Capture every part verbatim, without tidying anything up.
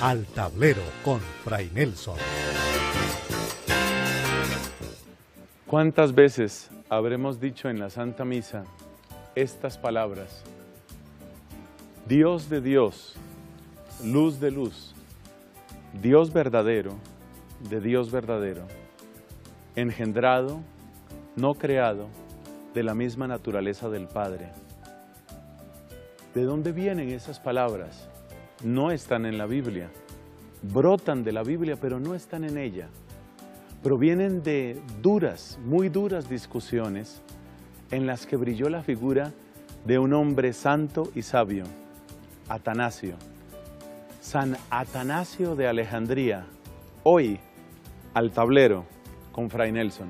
Al Tablero con Fray Nelson. ¿Cuántas veces habremos dicho en la Santa Misa estas palabras? Dios de Dios, luz de luz, Dios verdadero, de Dios verdadero, engendrado, no creado, de la misma naturaleza del Padre. ¿De dónde vienen esas palabras? No están en la Biblia, brotan de la Biblia, pero no están en ella. Provienen de duras, muy duras discusiones en las que brilló la figura de un hombre santo y sabio, Atanasio. San Atanasio de Alejandría, hoy al tablero con Fray Nelson.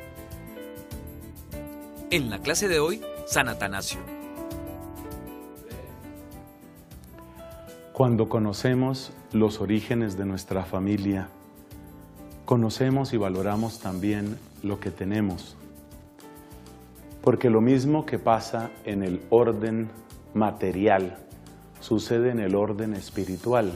En la clase de hoy, San Atanasio. Cuando conocemos los orígenes de nuestra familia, conocemos y valoramos también lo que tenemos. Porque lo mismo que pasa en el orden material, sucede en el orden espiritual.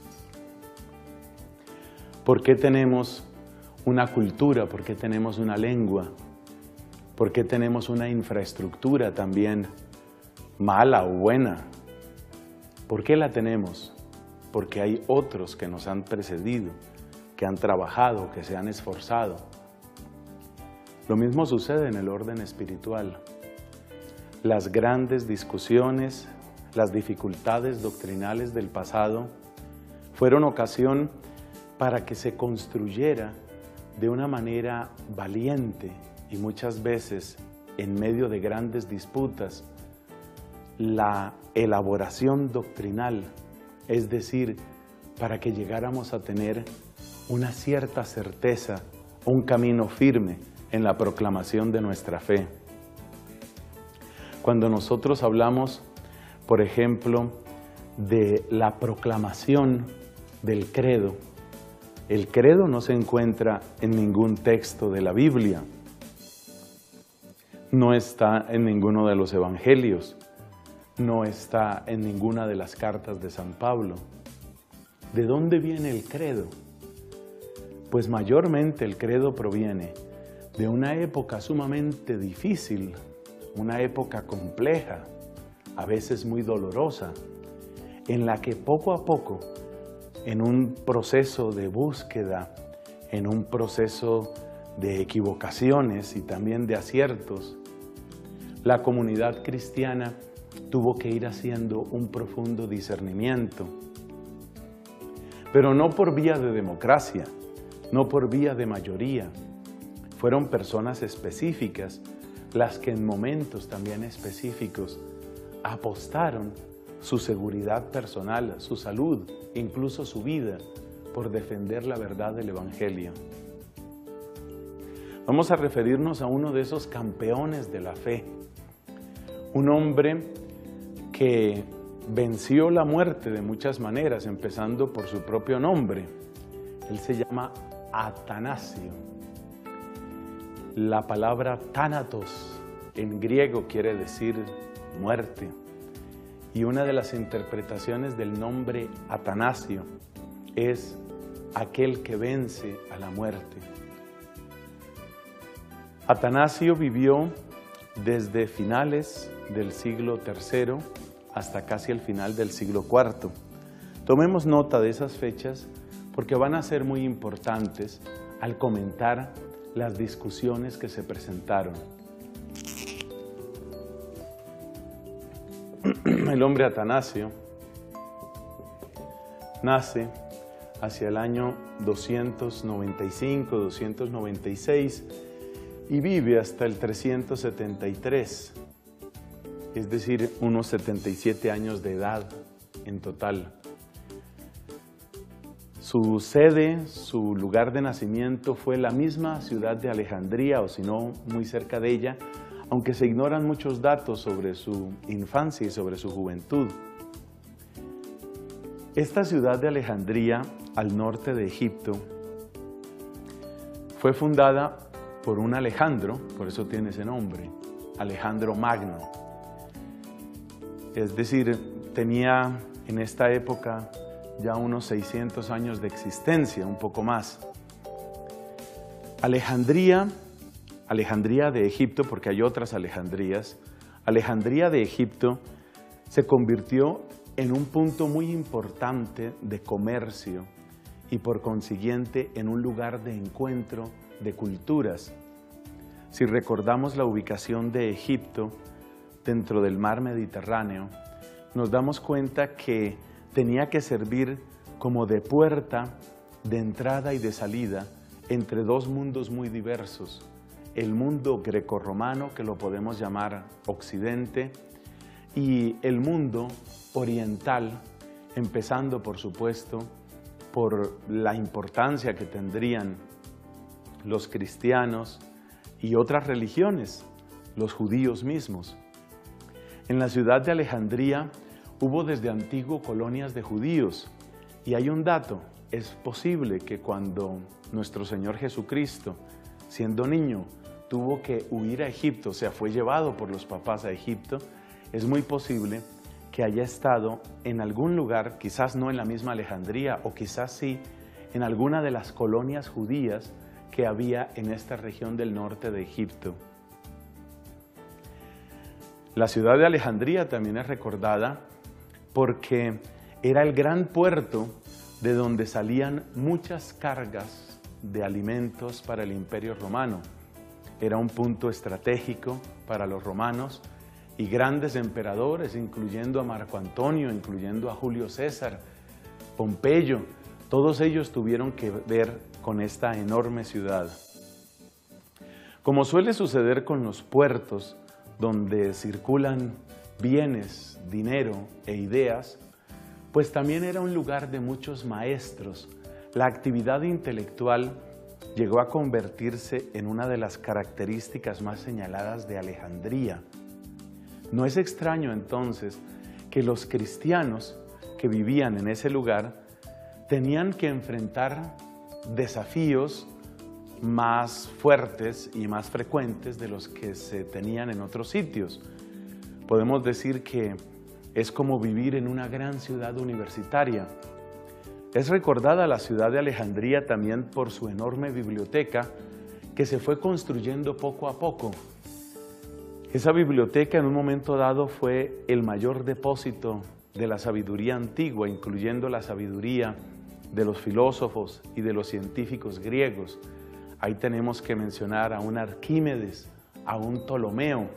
¿Por qué tenemos una cultura? ¿Por qué tenemos una lengua? ¿Por qué tenemos una infraestructura también mala o buena? ¿Por qué la tenemos? Porque hay otros que nos han precedido, que han trabajado, que se han esforzado. Lo mismo sucede en el orden espiritual. Las grandes discusiones, las dificultades doctrinales del pasado fueron ocasión para que se construyera de una manera valiente y muchas veces en medio de grandes disputas la elaboración doctrinal, es decir, para que llegáramos a tener una cierta certeza, un camino firme en la proclamación de nuestra fe. Cuando nosotros hablamos, por ejemplo, de la proclamación del credo, el credo no se encuentra en ningún texto de la Biblia, no está en ninguno de los evangelios, no está en ninguna de las cartas de San Pablo. ¿De dónde viene el credo? Pues mayormente el credo proviene de una época sumamente difícil, una época compleja, a veces muy dolorosa, en la que poco a poco, en un proceso de búsqueda, en un proceso de equivocaciones y también de aciertos, la comunidad cristiana tuvo que ir haciendo un profundo discernimiento, pero no por vía de democracia, no por vía de mayoría. Fueron personas específicas las que en momentos también específicos apostaron su seguridad personal, su salud, incluso su vida, por defender la verdad del Evangelio. Vamos a referirnos a uno de esos campeones de la fe, un hombre que venció la muerte de muchas maneras, empezando por su propio nombre. Él se llama Atanasio. La palabra Thanatos en griego quiere decir muerte. Y una de las interpretaciones del nombre Atanasio es aquel que vence a la muerte. Atanasio vivió desde finales del siglo tercero hasta casi el final del siglo cuarto. Tomemos nota de esas fechas porque van a ser muy importantes al comentar las discusiones que se presentaron. El hombre Atanasio nace hacia el año doscientos noventa y cinco, doscientos noventa y seis y vive hasta el trescientos setenta y tres, es decir, unos setenta y siete años de edad en total. Su sede, su lugar de nacimiento fue la misma ciudad de Alejandría, o si no, muy cerca de ella, aunque se ignoran muchos datos sobre su infancia y sobre su juventud. Esta ciudad de Alejandría, al norte de Egipto, fue fundada por un Alejandro, por eso tiene ese nombre, Alejandro Magno. Es decir, tenía en esta época ya unos seiscientos años de existencia, un poco más. Alejandría, Alejandría de Egipto, porque hay otras Alejandrías, Alejandría de Egipto se convirtió en un punto muy importante de comercio y por consiguiente en un lugar de encuentro de culturas. Si recordamos la ubicación de Egipto dentro del mar Mediterráneo, nos damos cuenta que tenía que servir como de puerta de entrada y de salida entre dos mundos muy diversos, el mundo grecorromano, que lo podemos llamar Occidente, y el mundo oriental, empezando por supuesto por la importancia que tendrían los cristianos y otras religiones, los judíos mismos. En la ciudad de Alejandría hubo desde antiguo colonias de judíos, y hay un dato: es posible que cuando nuestro Señor Jesucristo, siendo niño, tuvo que huir a Egipto, o sea, fue llevado por los papás a Egipto, es muy posible que haya estado en algún lugar, quizás no en la misma Alejandría, o quizás sí, en alguna de las colonias judías que había en esta región del norte de Egipto. La ciudad de Alejandría también es recordada porque era el gran puerto de donde salían muchas cargas de alimentos para el Imperio Romano. Era un punto estratégico para los romanos, y grandes emperadores, incluyendo a Marco Antonio, incluyendo a Julio César, Pompeyo, todos ellos tuvieron que ver con esta enorme ciudad. Como suele suceder con los puertos, donde circulan bienes, dinero e ideas, pues también era un lugar de muchos maestros. La actividad intelectual llegó a convertirse en una de las características más señaladas de Alejandría. No es extraño entonces que los cristianos que vivían en ese lugar tenían que enfrentar desafíos más fuertes y más frecuentes de los que se tenían en otros sitios. Podemos decir que es como vivir en una gran ciudad universitaria. Es recordada la ciudad de Alejandría también por su enorme biblioteca, que se fue construyendo poco a poco. Esa biblioteca en un momento dado fue el mayor depósito de la sabiduría antigua, incluyendo la sabiduría de los filósofos y de los científicos griegos. Ahí tenemos que mencionar a un Arquímedes, a un Ptolomeo,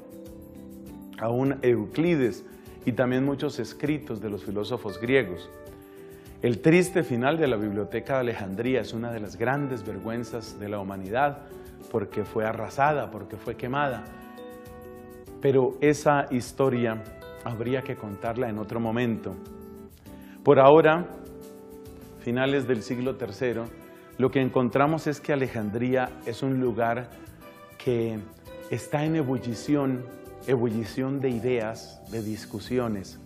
a un Euclides y también muchos escritos de los filósofos griegos. El triste final de la Biblioteca de Alejandría es una de las grandes vergüenzas de la humanidad, porque fue arrasada, porque fue quemada. Pero esa historia habría que contarla en otro momento. Por ahora, finales del siglo tercero, lo que encontramos es que Alejandría es un lugar que está en ebullición, ebullición de ideas, de discusiones.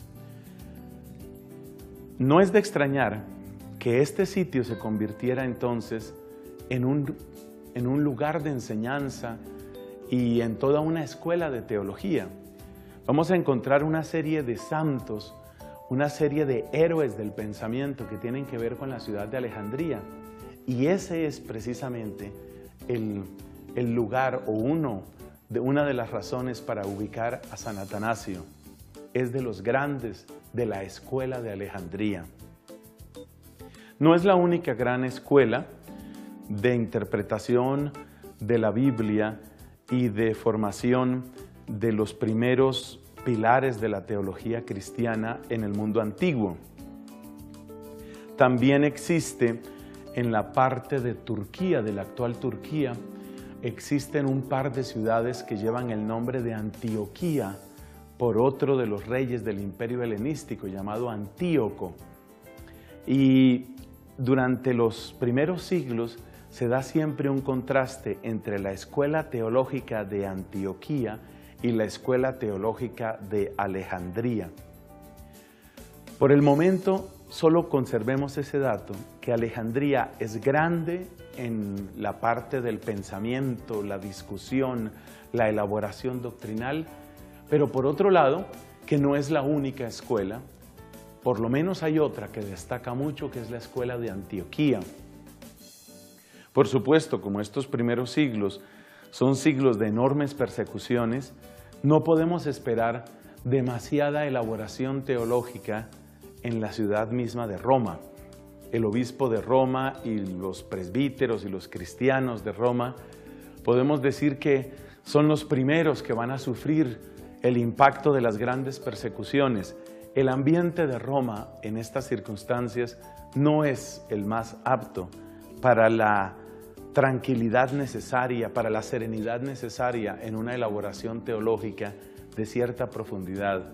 No es de extrañar que este sitio se convirtiera entonces en un, en un lugar de enseñanza y en toda una escuela de teología. Vamos a encontrar una serie de santos, una serie de héroes del pensamiento que tienen que ver con la ciudad de Alejandría. Y ese es precisamente el, el lugar o uno de, una de las razones para ubicar a San Atanasio. Es de los grandes de la escuela de Alejandría. No es la única gran escuela de interpretación de la Biblia y de formación de los primeros pilares de la teología cristiana en el mundo antiguo. También existe en la parte de Turquía, de la actual Turquía, existen un par de ciudades que llevan el nombre de Antioquía por otro de los reyes del imperio helenístico llamado Antíoco. Y durante los primeros siglos se da siempre un contraste entre la escuela teológica de Antioquía y la escuela teológica de Alejandría. Por el momento, solo conservemos ese dato, que Alejandría es grande en la parte del pensamiento, la discusión, la elaboración doctrinal, pero por otro lado, que no es la única escuela, por lo menos hay otra que destaca mucho, que es la escuela de Antioquía. Por supuesto, como estos primeros siglos son siglos de enormes persecuciones, no podemos esperar demasiada elaboración teológica en la ciudad misma de Roma. El obispo de Roma y los presbíteros y los cristianos de Roma, podemos decir que son los primeros que van a sufrir el impacto de las grandes persecuciones. El ambiente de Roma en estas circunstancias no es el más apto para la tranquilidad necesaria, para la serenidad necesaria en una elaboración teológica de cierta profundidad.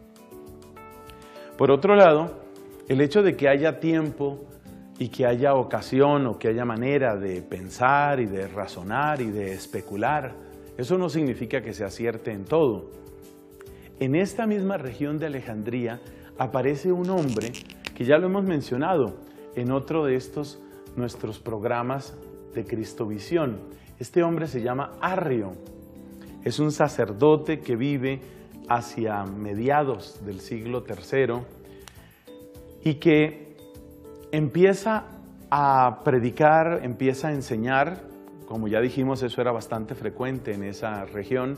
Por otro lado, el hecho de que haya tiempo y que haya ocasión o que haya manera de pensar y de razonar y de especular, eso no significa que se acierte en todo. En esta misma región de Alejandría aparece un hombre que ya lo hemos mencionado en otro de estos nuestros programas de Cristovisión. Este hombre se llama Arrio. Es un sacerdote que vive hacia mediados del siglo tercero y que empieza a predicar, empieza a enseñar, como ya dijimos, eso era bastante frecuente en esa región,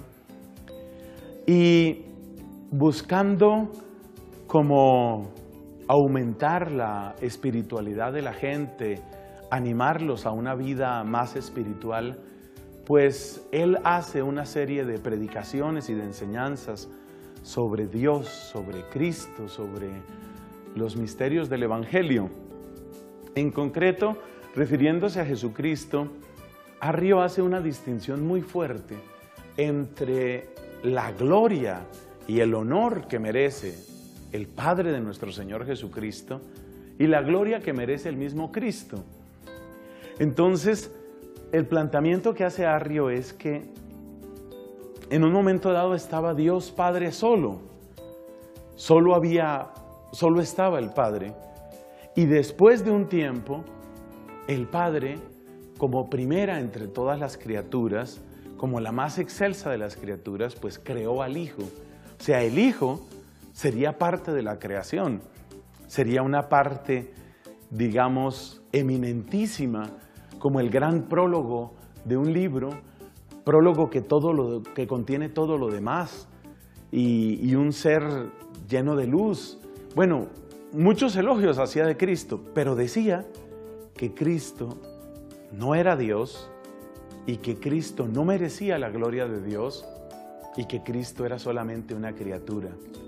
y buscando como aumentar la espiritualidad de la gente, animarlos a una vida más espiritual, pues él hace una serie de predicaciones y de enseñanzas sobre Dios, sobre Cristo, sobre los misterios del Evangelio. En concreto, refiriéndose a Jesucristo, Arrio hace una distinción muy fuerte entre la gloria y el honor que merece el Padre de nuestro Señor Jesucristo y la gloria que merece el mismo Cristo. Entonces, el planteamiento que hace Arrio es que en un momento dado estaba Dios Padre solo, solo había, solo estaba el Padre, y después de un tiempo, el Padre, como primera entre todas las criaturas, como la más excelsa de las criaturas, pues creó al Hijo. O sea, el Hijo sería parte de la creación, sería una parte, digamos, eminentísima, como el gran prólogo de un libro, prólogo que, todo lo, que contiene todo lo demás, y, y un ser lleno de luz. Bueno, muchos elogios hacía de Cristo, pero decía que Cristo no era Dios, y que Cristo no merecía la gloria de Dios, y que Cristo era solamente una criatura.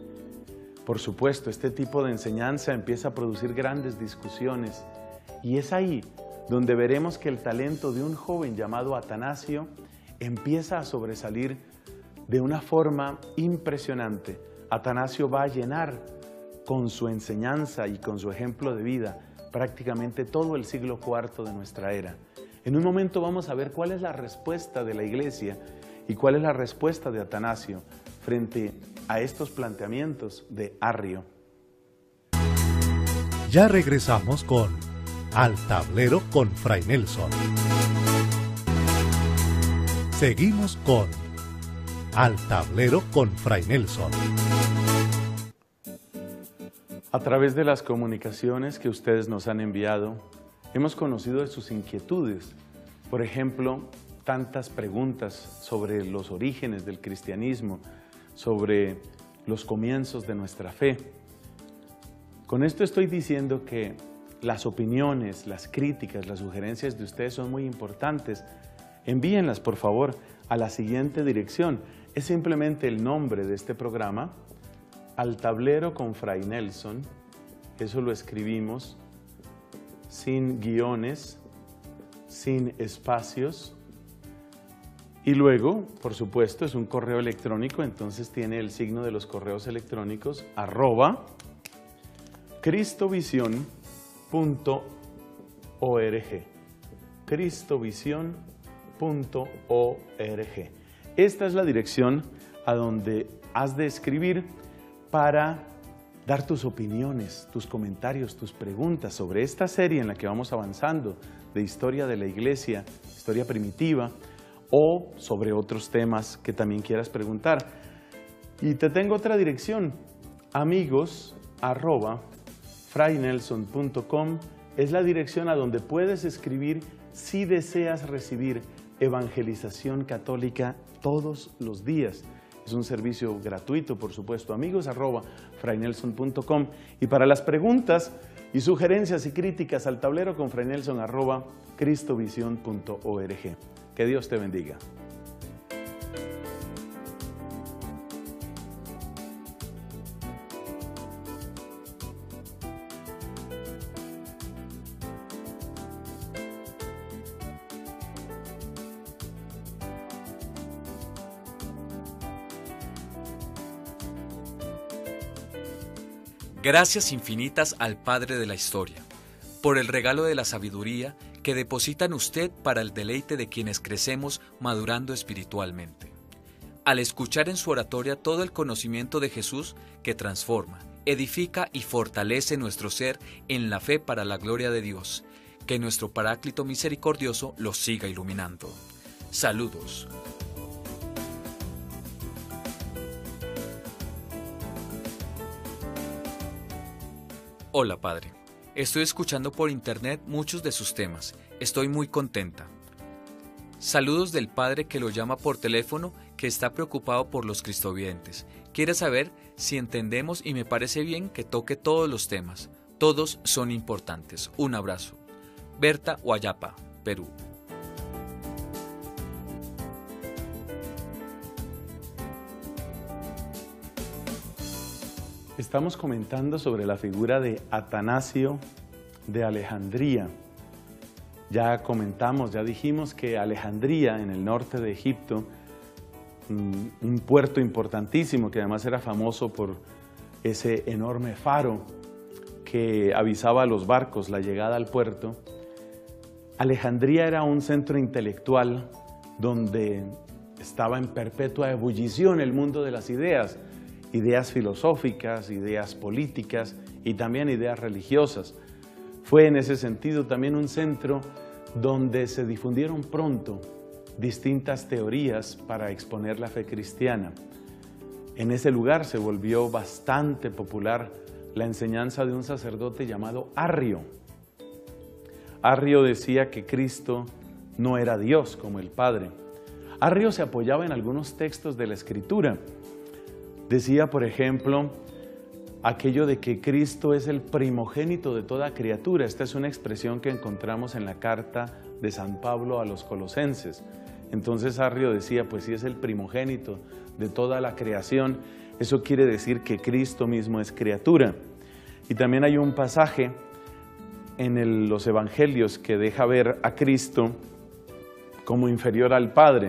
Por supuesto, este tipo de enseñanza empieza a producir grandes discusiones, y es ahí donde veremos que el talento de un joven llamado Atanasio empieza a sobresalir de una forma impresionante. Atanasio va a llenar con su enseñanza y con su ejemplo de vida prácticamente todo el siglo cuarto de nuestra era. En un momento vamos a ver cuál es la respuesta de la Iglesia y cuál es la respuesta de Atanasio frente a estos planteamientos de Arrio. Ya regresamos con Al Tablero con Fray Nelson. Seguimos con Al Tablero con Fray Nelson. A través de las comunicaciones que ustedes nos han enviado, hemos conocido de sus inquietudes. Por ejemplo, tantas preguntas sobre los orígenes del cristianismo, sobre los comienzos de nuestra fe. Con esto estoy diciendo que las opiniones, las críticas, las sugerencias de ustedes son muy importantes. Envíenlas, por favor, a la siguiente dirección. Es simplemente el nombre de este programa, Al Tablero con Fray Nelson. Eso lo escribimos sin guiones, sin espacios. Y luego, por supuesto, es un correo electrónico, entonces tiene el signo de los correos electrónicos, arroba cristovision punto org. cristovision punto org. Esta es la dirección a donde has de escribir para dar tus opiniones, tus comentarios, tus preguntas sobre esta serie en la que vamos avanzando de historia de la Iglesia, historia primitiva, o sobre otros temas que también quieras preguntar. Y te tengo otra dirección, amigos arroba fray nelson punto com es la dirección a donde puedes escribir si deseas recibir evangelización católica todos los días. Es un servicio gratuito, por supuesto. Amigos arroba fray nelson punto com. Y para las preguntas y sugerencias y críticas al tablero con Fray Nelson arroba cristovisión punto org. Que Dios te bendiga. Gracias infinitas al Padre de la Historia, por el regalo de la sabiduría que deposita en usted para el deleite de quienes crecemos madurando espiritualmente. Al escuchar en su oratoria todo el conocimiento de Jesús que transforma, edifica y fortalece nuestro ser en la fe para la gloria de Dios, que nuestro Paráclito misericordioso lo siga iluminando. Saludos. Hola Padre, estoy escuchando por internet muchos de sus temas, estoy muy contenta. Saludos del Padre que lo llama por teléfono, que está preocupado por los cristovidentes. Quiere saber si entendemos y me parece bien que toque todos los temas, todos son importantes. Un abrazo. Berta Guayapa, Perú. Estamos comentando sobre la figura de Atanasio de Alejandría. Ya comentamos, ya dijimos que Alejandría, en el norte de Egipto, un puerto importantísimo que además era famoso por ese enorme faro que avisaba a los barcos la llegada al puerto. Alejandría era un centro intelectual donde estaba en perpetua ebullición el mundo de las ideas, ideas filosóficas, ideas políticas y también ideas religiosas. Fue en ese sentido también un centro donde se difundieron pronto distintas teorías para exponer la fe cristiana. En ese lugar se volvió bastante popular la enseñanza de un sacerdote llamado Arrio. Arrio decía que Cristo no era Dios como el Padre. Arrio se apoyaba en algunos textos de la Escritura. Decía, por ejemplo, aquello de que Cristo es el primogénito de toda criatura. Esta es una expresión que encontramos en la carta de San Pablo a los Colosenses. Entonces Arrio decía, pues si es el primogénito de toda la creación, eso quiere decir que Cristo mismo es criatura. Y también hay un pasaje en el, los evangelios que deja ver a Cristo como inferior al Padre.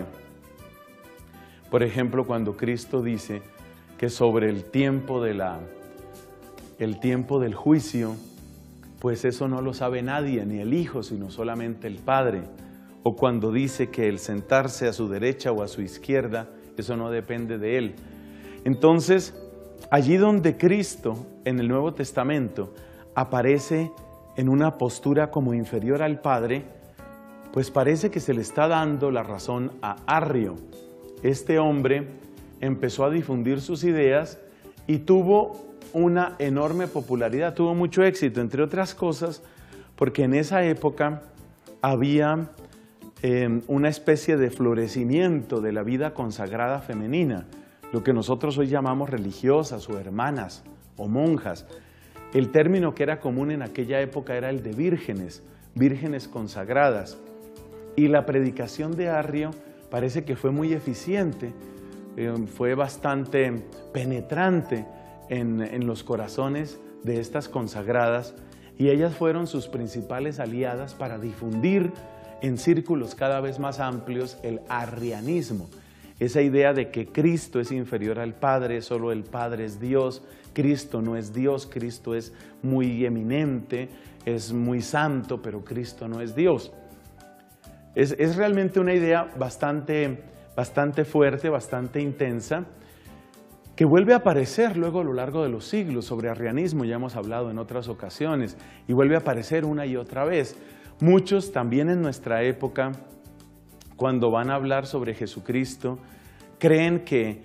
Por ejemplo, cuando Cristo dice que sobre el tiempo, de la, el tiempo del juicio, pues eso no lo sabe nadie, ni el Hijo, sino solamente el Padre. O cuando dice que el sentarse a su derecha o a su izquierda, eso no depende de Él. Entonces, allí donde Cristo, en el Nuevo Testamento, aparece en una postura como inferior al Padre, pues parece que se le está dando la razón a Arrio. Este hombre empezó a difundir sus ideas y tuvo una enorme popularidad, tuvo mucho éxito, entre otras cosas, porque en esa época había eh, una especie de florecimiento de la vida consagrada femenina, lo que nosotros hoy llamamos religiosas o hermanas o monjas. El término que era común en aquella época era el de vírgenes, vírgenes consagradas. Y la predicación de Arrio parece que fue muy eficiente, eh, fue bastante penetrante en, en los corazones de estas consagradas, y ellas fueron sus principales aliadas para difundir en círculos cada vez más amplios el arrianismo, esa idea de que Cristo es inferior al Padre, solo el Padre es Dios, Cristo no es Dios, Cristo es muy eminente, es muy santo, pero Cristo no es Dios. Es, es realmente una idea bastante, bastante fuerte, bastante intensa, que vuelve a aparecer luego a lo largo de los siglos. Sobre arrianismo ya hemos hablado en otras ocasiones, y vuelve a aparecer una y otra vez. Muchos también en nuestra época, cuando van a hablar sobre Jesucristo, creen que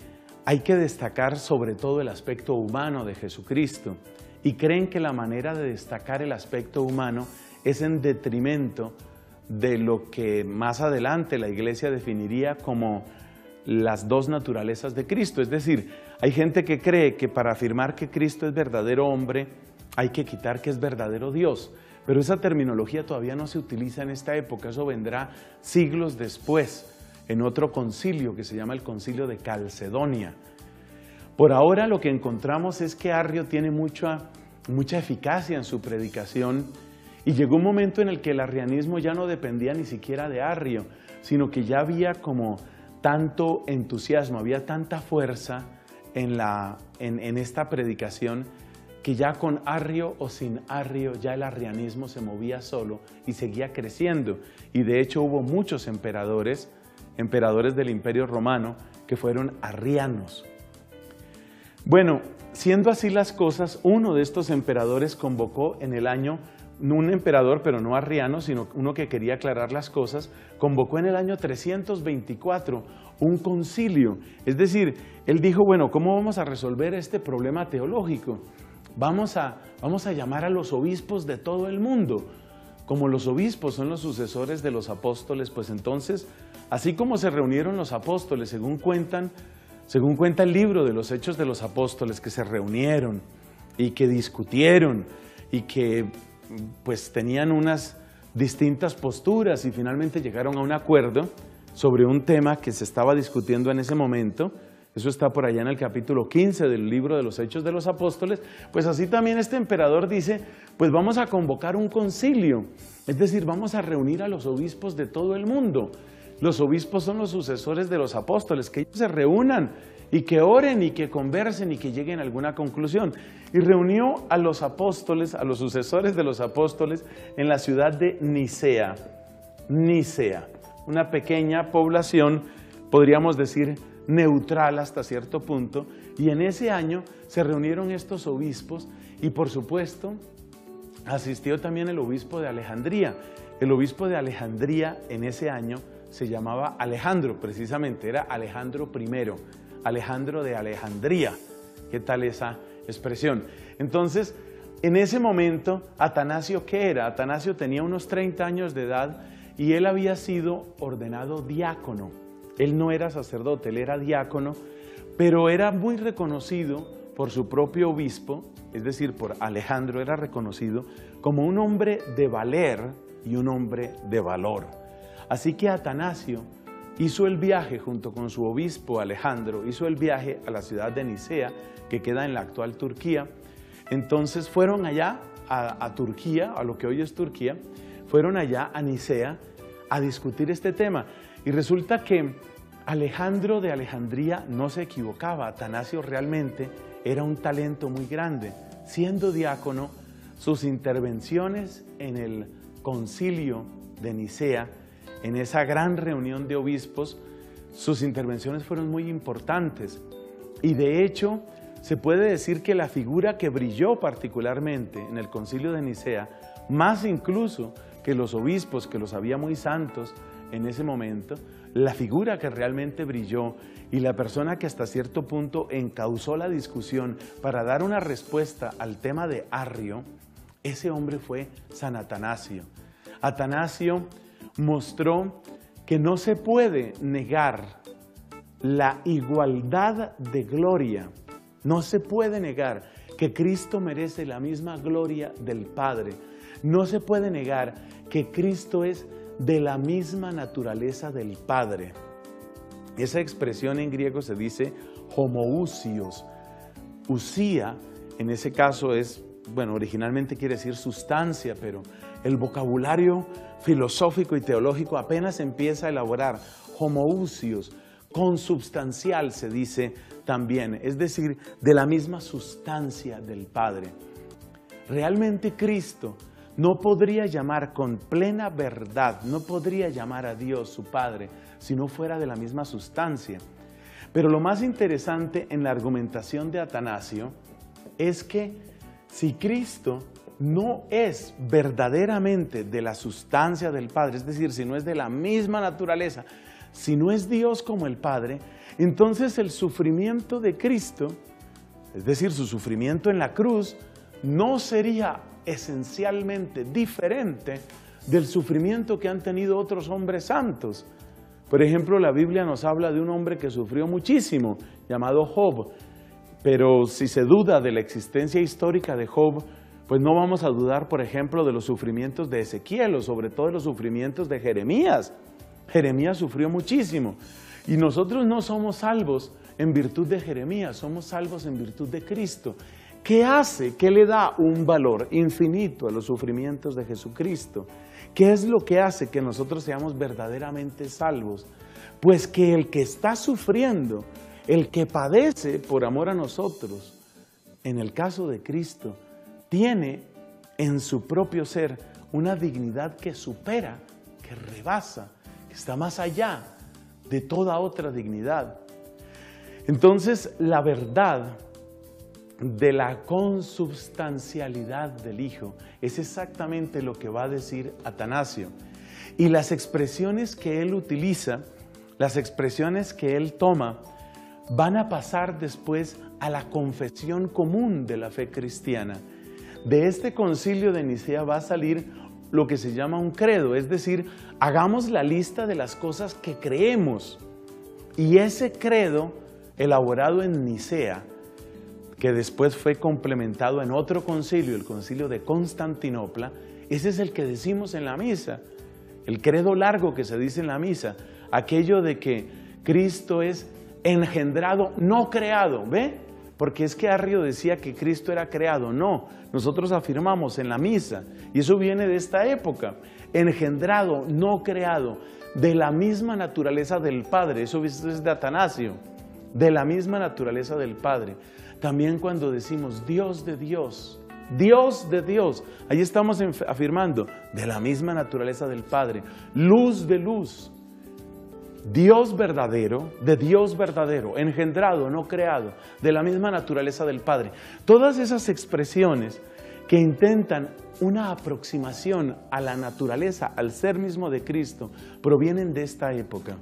hay que destacar sobre todo el aspecto humano de Jesucristo y creen que la manera de destacar el aspecto humano es en detrimento de lo que más adelante la Iglesia definiría como las dos naturalezas de Cristo. Es decir, hay gente que cree que para afirmar que Cristo es verdadero hombre hay que quitar que es verdadero Dios, pero esa terminología todavía no se utiliza en esta época, eso vendrá siglos después, en otro concilio que se llama el Concilio de Calcedonia. Por ahora lo que encontramos es que Arrio tiene mucha, mucha eficacia en su predicación y llegó un momento en el que el arrianismo ya no dependía ni siquiera de Arrio, sino que ya había como tanto entusiasmo, había tanta fuerza en, la, en, en esta predicación que ya con Arrio o sin Arrio ya el arrianismo se movía solo y seguía creciendo. Y de hecho hubo muchos emperadores, emperadores del Imperio Romano, que fueron arrianos. Bueno, siendo así las cosas, uno de estos emperadores convocó en el año, no un emperador, pero no arriano, sino uno que quería aclarar las cosas, convocó en el año trescientos veinticuatro un concilio. Es decir, él dijo, bueno, ¿cómo vamos a resolver este problema teológico? Vamos a, vamos a llamar a los obispos de todo el mundo. Como los obispos son los sucesores de los apóstoles, pues entonces, así como se reunieron los apóstoles, según cuentan, según cuenta el libro de los Hechos de los Apóstoles, que se reunieron y que discutieron y que pues tenían unas distintas posturas y finalmente llegaron a un acuerdo sobre un tema que se estaba discutiendo en ese momento. Eso está por allá en el capítulo quince del libro de los Hechos de los Apóstoles. Pues así también este emperador dice, pues vamos a convocar un concilio, es decir, vamos a reunir a los obispos de todo el mundo. Los obispos son los sucesores de los apóstoles, que ellos se reúnan y que oren y que conversen y que lleguen a alguna conclusión. Y reunió a los apóstoles, a los sucesores de los apóstoles en la ciudad de Nicea. Nicea, una pequeña población, podríamos decir, neutral hasta cierto punto, y en ese año se reunieron estos obispos y por supuesto asistió también el obispo de Alejandría. El obispo de Alejandría en ese año se llamaba Alejandro, precisamente, era Alejandro primero, Alejandro de Alejandría. ¿Qué tal esa expresión? Entonces, en ese momento, Atanasio, ¿qué era? Atanasio tenía unos treinta años de edad y él había sido ordenado diácono. Él no era sacerdote, él era diácono, pero era muy reconocido por su propio obispo, es decir, por Alejandro, era reconocido como un hombre de valer y un hombre de valor. Así que Atanasio hizo el viaje junto con su obispo Alejandro, hizo el viaje a la ciudad de Nicea, que queda en la actual Turquía. Entonces fueron allá a, a Turquía, a lo que hoy es Turquía, fueron allá a Nicea a discutir este tema. Y resulta que Alejandro de Alejandría no se equivocaba, Atanasio realmente era un talento muy grande. Siendo diácono, sus intervenciones en el concilio de Nicea, en esa gran reunión de obispos, sus intervenciones fueron muy importantes. Y de hecho, se puede decir que la figura que brilló particularmente en el concilio de Nicea, más incluso que los obispos, que los había muy santos en ese momento, la figura que realmente brilló y la persona que hasta cierto punto encauzó la discusión para dar una respuesta al tema de Arrio, ese hombre fue San Atanasio. Atanasio mostró que no se puede negar la igualdad de gloria, no se puede negar que Cristo merece la misma gloria del Padre, no se puede negar que Cristo es de la misma naturaleza del Padre. Esa expresión en griego se dice homoousios. Usía, en ese caso es, bueno, originalmente quiere decir sustancia, pero el vocabulario filosófico y teológico apenas empieza a elaborar. Homoousios, consubstancial se dice también, es decir, de la misma sustancia del Padre. Realmente Cristo no podría llamar con plena verdad, no podría llamar a Dios su Padre si no fuera de la misma sustancia. Pero lo más interesante en la argumentación de Atanasio es que si Cristo no es verdaderamente de la sustancia del Padre, es decir, si no es de la misma naturaleza, si no es Dios como el Padre, Entonces el sufrimiento de Cristo, es decir, su sufrimiento en la cruz, no sería esencialmente diferente del sufrimiento que han tenido otros hombres santos. Por ejemplo, la Biblia nos habla de un hombre que sufrió muchísimo, llamado Job, pero si se duda de la existencia histórica de Job, pues no vamos a dudar, por ejemplo, de los sufrimientos de Ezequiel, o sobre todo de los sufrimientos de Jeremías. Jeremías sufrió muchísimo, y nosotros no somos salvos en virtud de Jeremías, somos salvos en virtud de Cristo. ¿Qué hace? ¿Qué le da un valor infinito a los sufrimientos de Jesucristo? ¿Qué es lo que hace que nosotros seamos verdaderamente salvos? Pues que el que está sufriendo, el que padece por amor a nosotros, en el caso de Cristo, tiene en su propio ser una dignidad que supera, que rebasa, que está más allá de toda otra dignidad. Entonces, la verdad de la consubstancialidad del Hijo es exactamente lo que va a decir Atanasio. Y las expresiones que él utiliza, las expresiones que él toma, van a pasar después a la confesión común de la fe cristiana. De este concilio de Nicea va a salir lo que se llama un credo, es decir, hagamos la lista de las cosas que creemos. Y ese credo, elaborado en Nicea, que después fue complementado en otro concilio, el concilio de Constantinopla, ese es el que decimos en la misa, el credo largo que se dice en la misa, aquello de que Cristo es engendrado, no creado, ¿ve? Porque es que Arrio decía que Cristo era creado, no, nosotros afirmamos en la misa, y eso viene de esta época, engendrado, no creado, de la misma naturaleza del Padre, eso es de Atanasio, de la misma naturaleza del Padre. También cuando decimos Dios de Dios, Dios de Dios, ahí estamos afirmando de la misma naturaleza del Padre, luz de luz, Dios verdadero, de Dios verdadero, engendrado, no creado, de la misma naturaleza del Padre. Todas esas expresiones que intentan una aproximación a la naturaleza, al ser mismo de Cristo, provienen de esta época.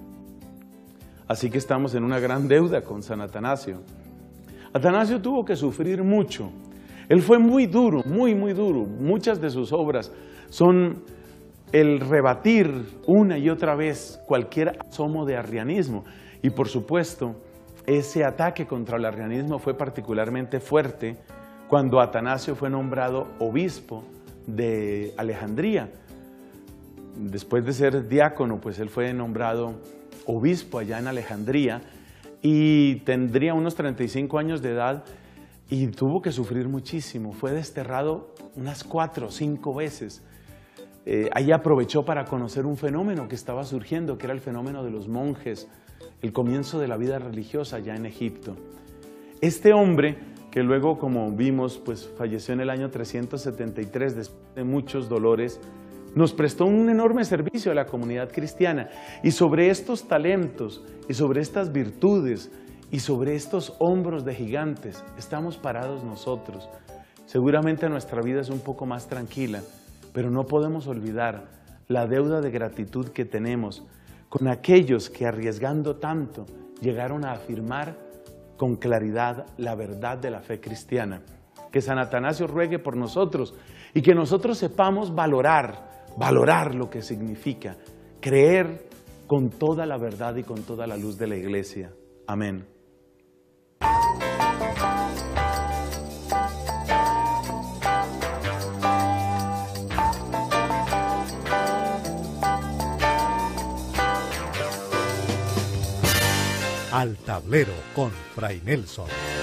Así que estamos en una gran deuda con San Atanasio. Atanasio tuvo que sufrir mucho. Él fue muy duro, muy, muy duro. Muchas de sus obras son el rebatir una y otra vez cualquier asomo de arrianismo. Y por supuesto, ese ataque contra el arrianismo fue particularmente fuerte cuando Atanasio fue nombrado obispo de Alejandría. Después de ser diácono, pues él fue nombrado obispo allá en Alejandría, y tendría unos treinta y cinco años de edad y tuvo que sufrir muchísimo. Fue desterrado unas cuatro o cinco veces. Eh, ahí aprovechó para conocer un fenómeno que estaba surgiendo, que era el fenómeno de los monjes, el comienzo de la vida religiosa allá en Egipto. Este hombre, que luego, como vimos, pues falleció en el año trescientos setenta y tres después de muchos dolores, nos prestó un enorme servicio a la comunidad cristiana, y sobre estos talentos y sobre estas virtudes y sobre estos hombros de gigantes estamos parados nosotros. Seguramente nuestra vida es un poco más tranquila, pero no podemos olvidar la deuda de gratitud que tenemos con aquellos que, arriesgando tanto, llegaron a afirmar con claridad la verdad de la fe cristiana. Que San Atanasio ruegue por nosotros y que nosotros sepamos valorar Valorar lo que significa creer con toda la verdad y con toda la luz de la Iglesia. Amén. Al tablero con Fray Nelson.